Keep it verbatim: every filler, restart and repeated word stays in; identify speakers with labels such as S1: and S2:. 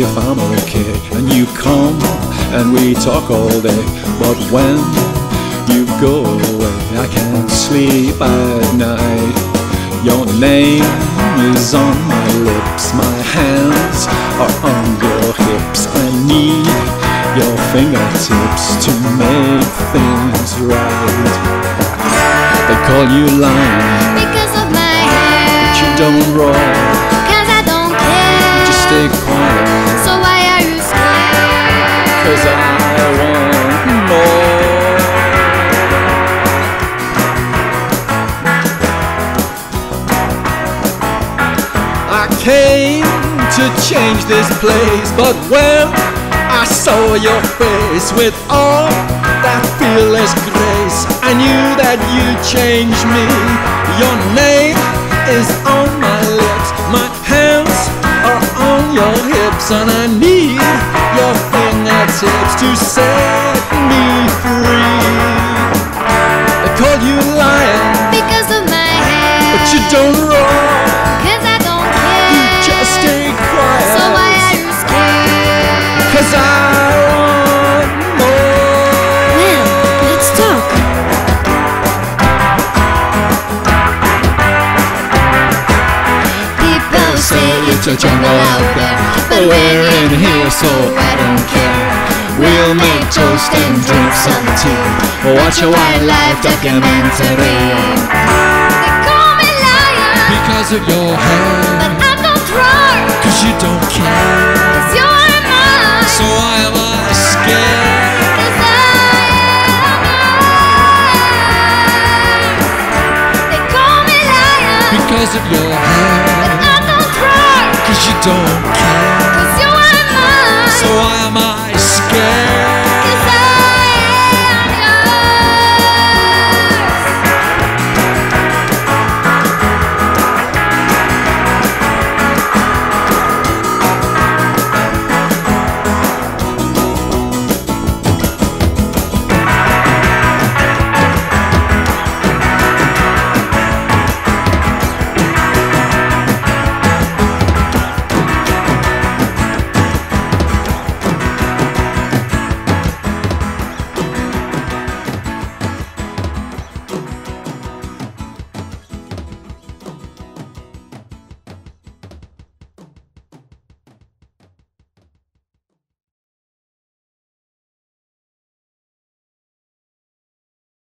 S1: if I'm okay. And you come and we talk all day, but when you go away I can't sleep at night. Your name is on my lips, my hands are on your hips. I need your fingertips to make things right. They call you lion
S2: because of my hair,
S1: but you don't roar,
S2: cause I don't care.
S1: just stay quiet.
S2: So why are you scared?
S1: Cause I want more. I came to change this place, but when I saw your face with all that fearless grace, I knew that you'd change me. Your name is on my lips, my hands are on your hips, and I need your fingertips to set me free. They call you lion
S2: Because of my hair,
S1: but you don't roar,
S2: cause I don't care.
S1: just stay quiet.
S2: So why are you scared?
S1: Cause I want more.
S2: Well, let's talk. People say it's a jungle out there, but we're in here so I don't care. We'll make toast and drink some tea, watch a wildlife documentary. They call me lion
S1: Because of your hair,
S2: but I don't roar.
S1: cause you don't care.